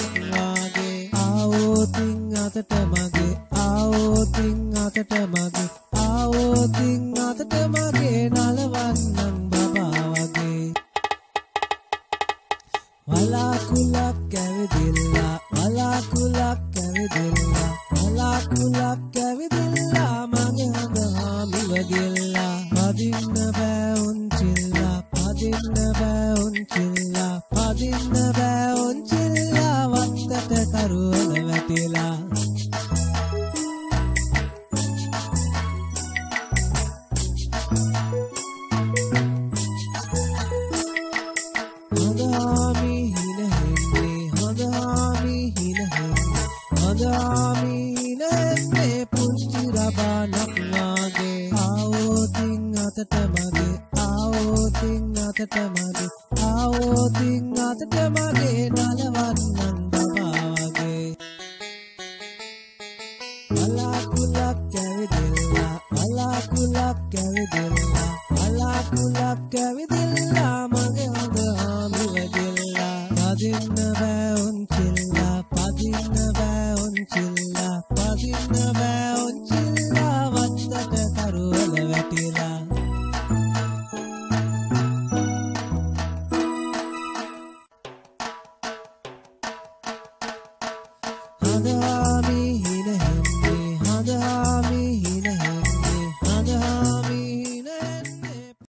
වාගේ ආවෝතින් අතට මගේ ආවෝතින් අතට මගේ ආවෝතින් අතට මගේ නලවන්නන් බබා වගේ වලාකුලක් ඇවිදිල්ලා වලාකුලක් ඇවිදිල්ලා වලාකුලක් ඇවිදිල්ලා මගේ හඳ හාමිව ගිල්ලා පදින්න බෑ උන්චිල්ලා පදින්න බෑ උන්චිල්ලා පදින්න බෑ උන්චිල්ලා වත්තට කරුවල වැටිලා හොඳාමි හිනහෙන්නේ හොඳාමි හිනහෙන්නේ හොඳාමි හිනහෙන්නේ පුංචි රබානක් වාගේ ආවෝතින් අතට මගේ ආවෝතින් අතට මගේ ආවෝතින් අතට මගේ නලවන්නන්